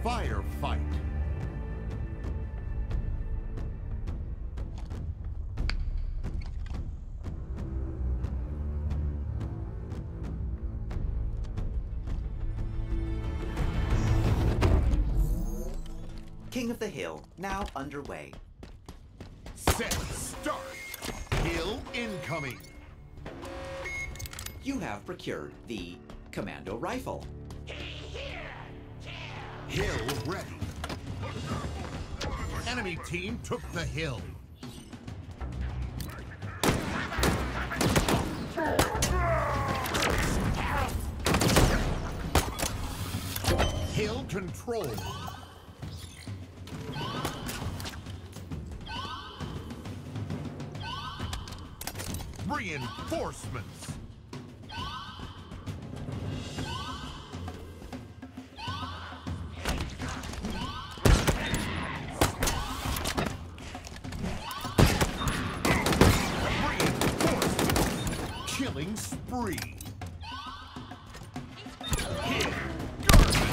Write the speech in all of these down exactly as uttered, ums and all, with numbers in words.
Firefight. King of the Hill, now underway. Set, start. Hill incoming. You have procured the commando rifle. Hill ready. Enemy team took the hill. Hill controlled. Reinforcements. Reinforcements. Killing spree. Hit. Guardian.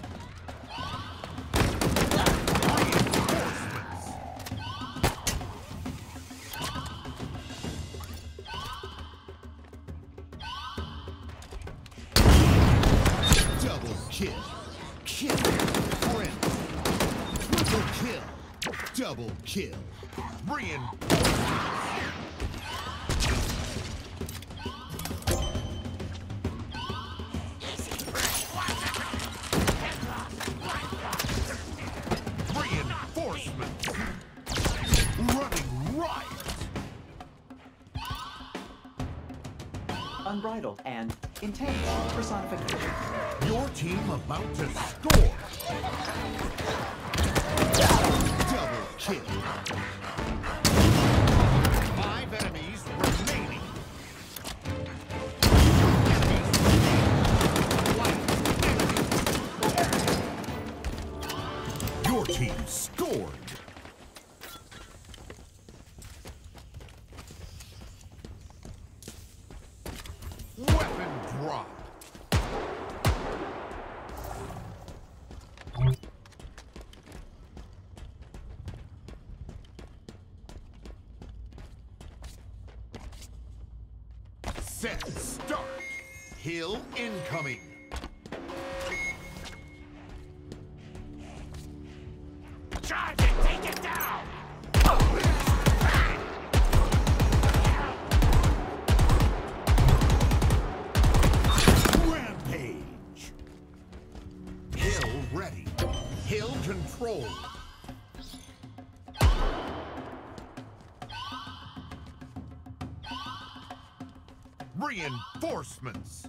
Reinforcements. Double kill. Kill. Friend. Triple kill. Double kill. Reinforcements. Reinforcements. Running riot. Unbridled and intense personification. Your team about to score. Double kill. Five enemies remaining. Enemies remaining. White enemy. Your team scored. Weapon drop. Set, start. Hill incoming. Charge it, take it down! Rampage. Hill ready. Hill control. Reinforcements.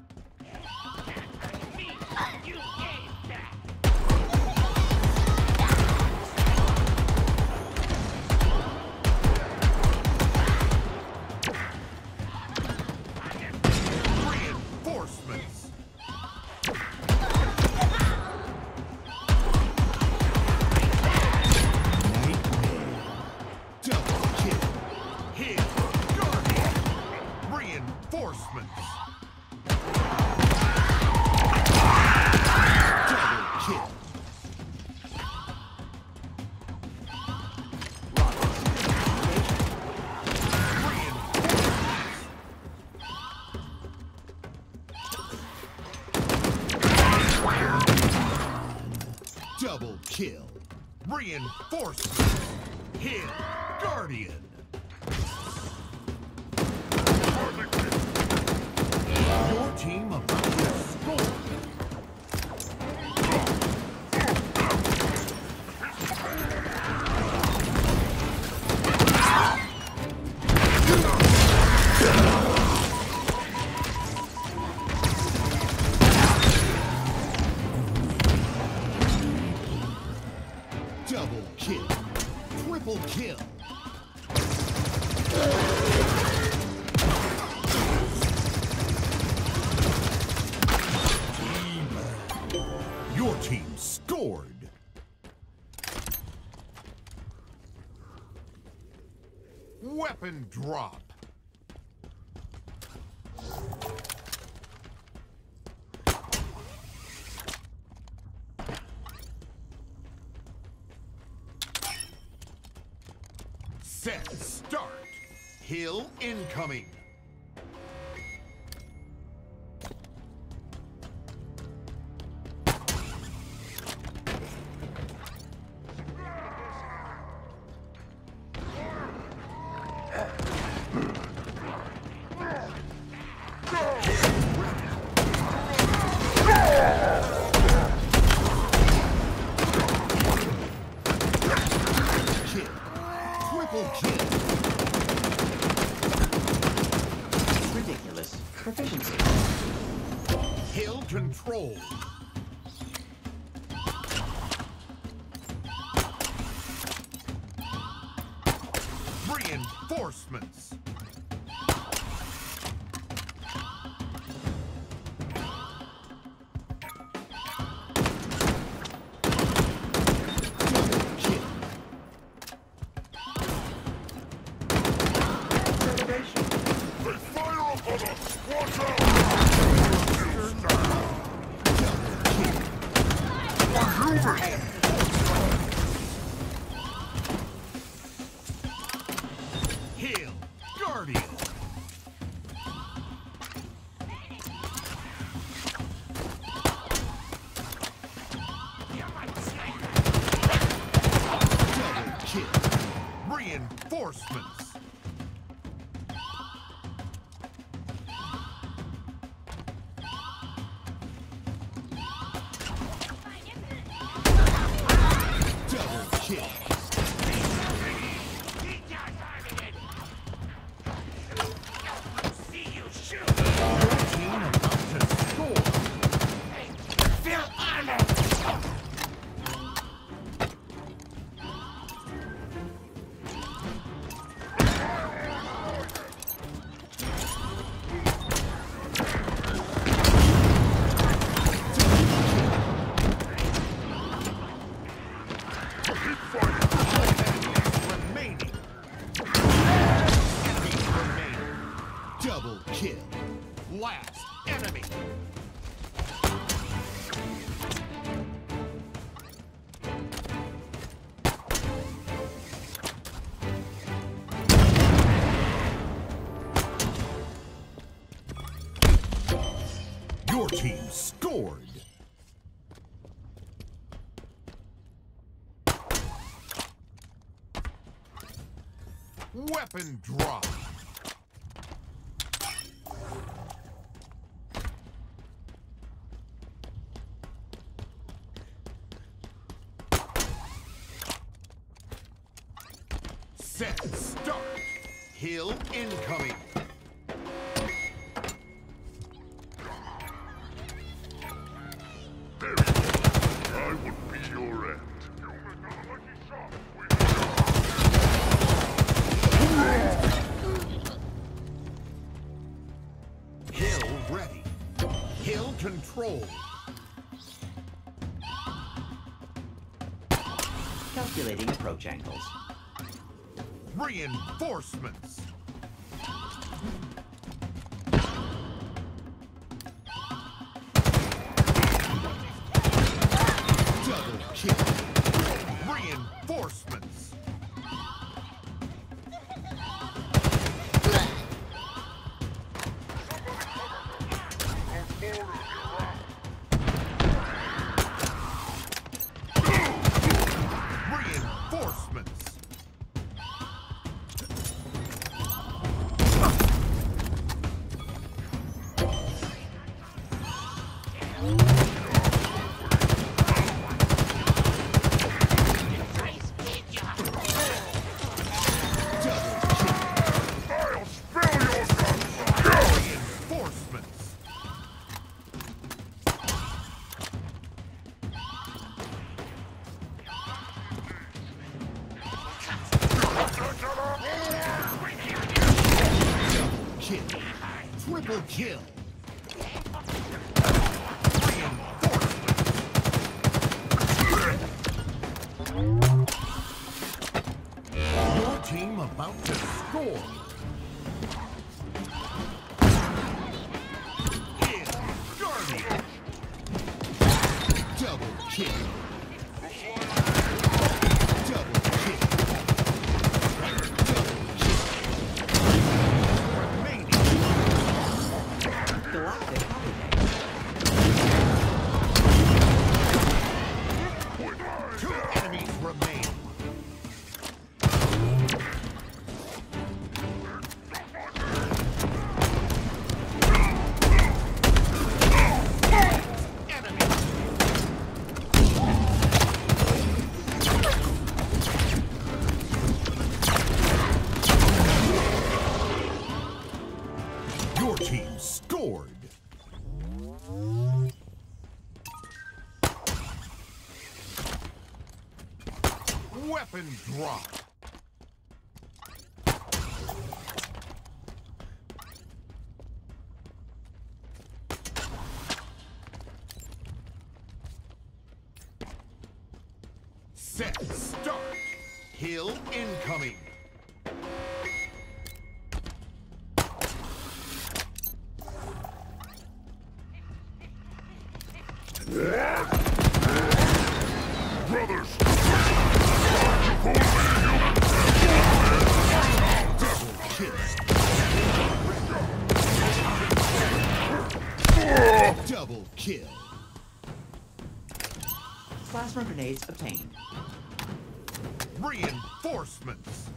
Reinforcements. Double kill. Hit. Guardian. Reinforcements. Double kill. Reinforcements. Double kill. Reinforcements. Hit. Guardian. Your team about to score. Double kill. Triple kill. Your team scored. Weapon drop. Set, start. Hill incoming. Ridiculous proficiency. Hill control. Reinforcements. Hill Guardian. Double kill. Reinforcements. Double kill. Double kill. Last enemy. Your team scored. Weapon drop. Set, start. Hill incoming. I would be your end. Hill ready. Hill control. Calculating approach angles. Reinforcements. Double kill. Reinforcements. Reinforcements. Kill. Triple kill. Your team about to score. Hill Guardian. Double kill. Double kill. Double Weapon drop. Set, start. Hill incoming. Brothers! Double kill. Plasma grenades obtained. Reinforcements.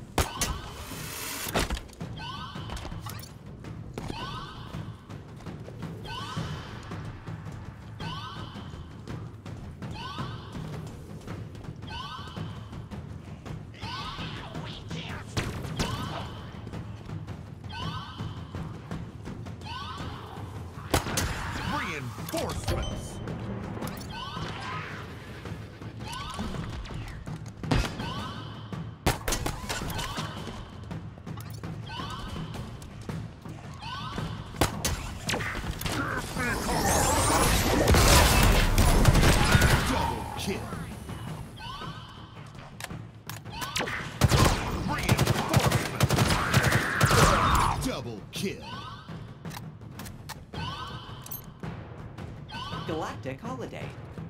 Reinforcements. Double kill. Reinforcements. Double kill. Galactic holiday.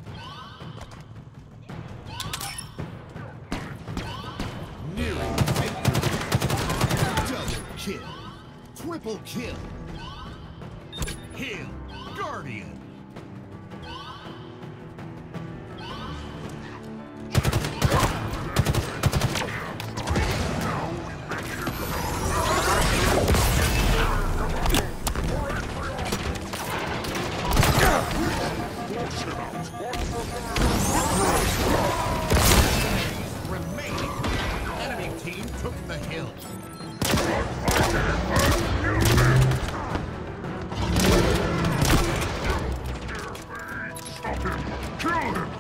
Nearing victory. Double kill. Triple kill. Hill Guardian. Remaining. Enemy team took the hill. Kill him!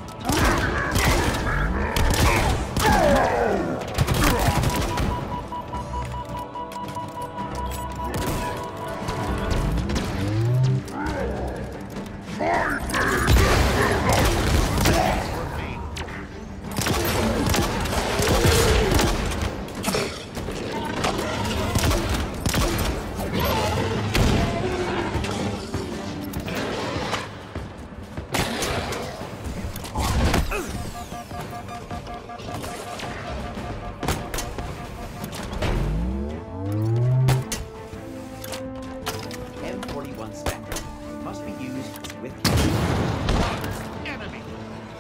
M forty-one Spectre must be used with Enemy.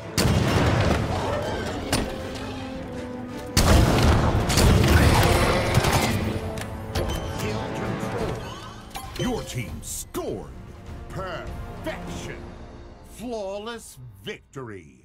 Hill control. Your team scored. Perfection. Flawless victory.